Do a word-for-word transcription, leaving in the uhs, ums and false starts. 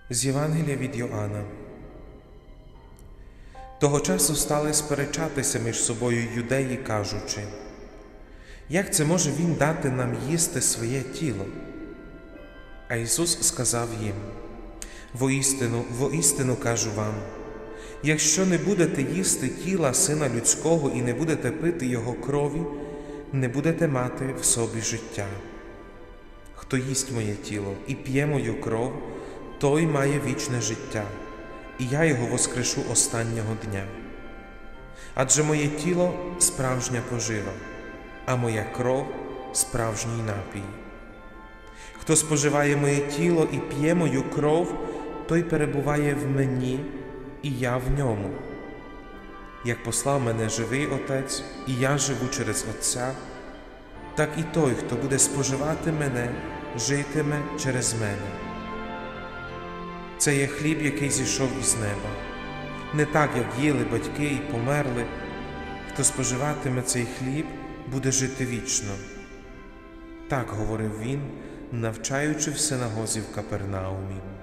З Євангелія від Йоанна. Того часу стали сперечатися між собою юдеї, кажучи: «Як це може Він дати нам їсти своє тіло?» А Ісус сказав їм: «Воістину, воістину кажу вам, якщо не будете їсти тіла Сина Людського і не будете пити Його крові, не будете мати в собі життя. Хто їсть моє тіло і п'є мою кров, той має вічне життя, і я його воскрешу останнього дня. Адже моє тіло – справжня пожива, а моя кров – справжній напій. Хто споживає моє тіло і п'є мою кров, той перебуває в мені, і я в ньому. Як послав мене живий Отець, і я живу через Отця, так і той, хто буде споживати мене, житиме через мене. Це є хліб, який зійшов із неба. Не так, як їли батьки і померли. Хто споживатиме цей хліб, буде жити вічно». Так говорив він, навчаючи в синагозі в Капернаумі.